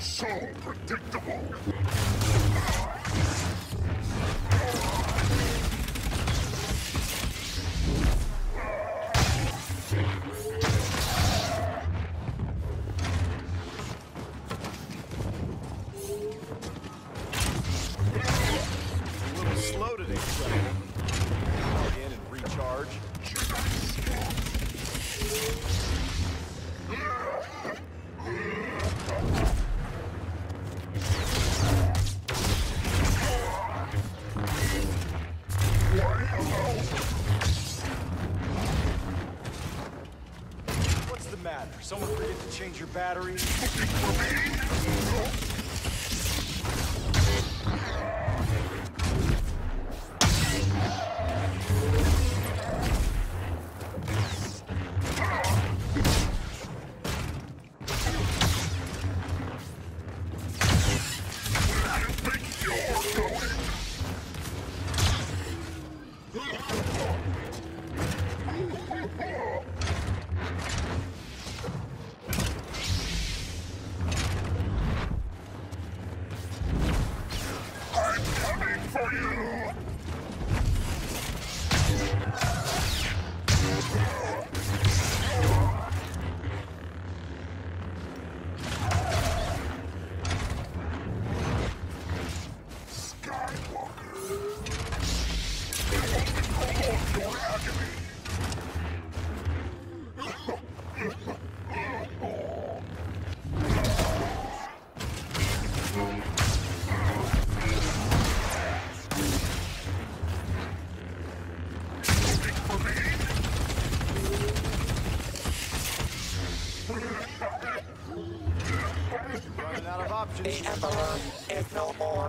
So predictable. Slow today, son. Log in and recharge. What's the matter? Someone forget to change your batteries? Running out of options. The Emperor is no more.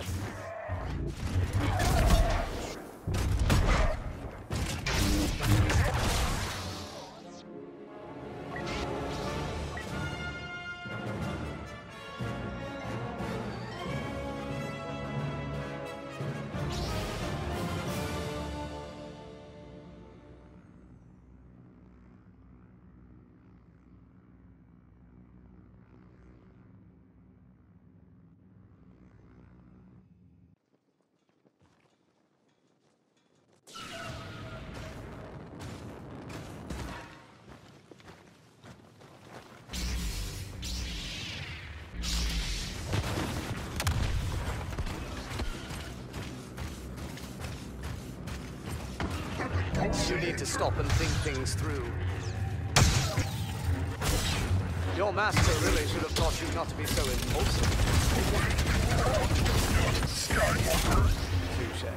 You need to stop and think things through. Your master really should have taught you not to be so impulsive. Skywalker. Touché.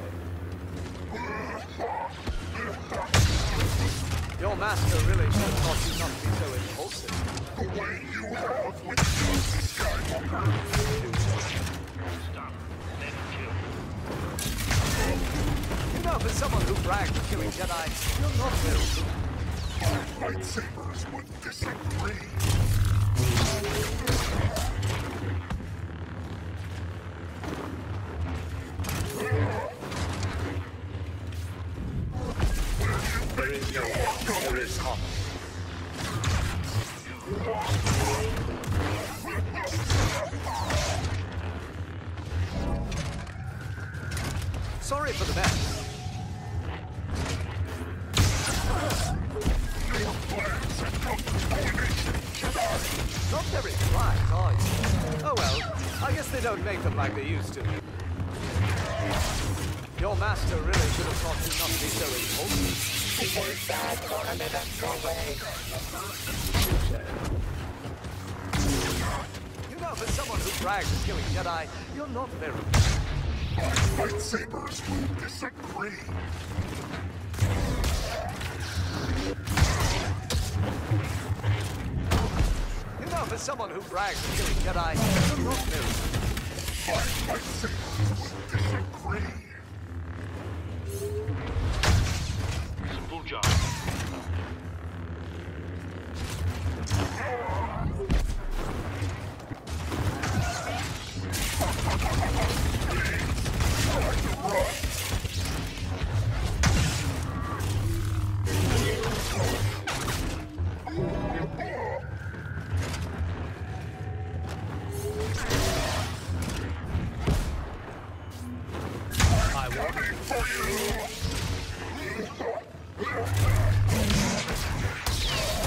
Your master really should have taught you not to be so impulsive. The way you have with Luke Skywalker. Stop. Then kill. You know, for someone who bragged of killing Jedi, you're not very good. Our lightsabers would disagree. There is hot. Sorry for the mess. Not very bright, are you? Oh well, I guess they don't make them like they used to. Your master really should have taught you not to be so impulsive. You know, for someone who brags of killing Jedi, you're not very good. Our lightsabers would disagree. You know, for someone who brags of killing Jedi, you're not very good. Our lightsabers would disagree. Simple job. Skywalker.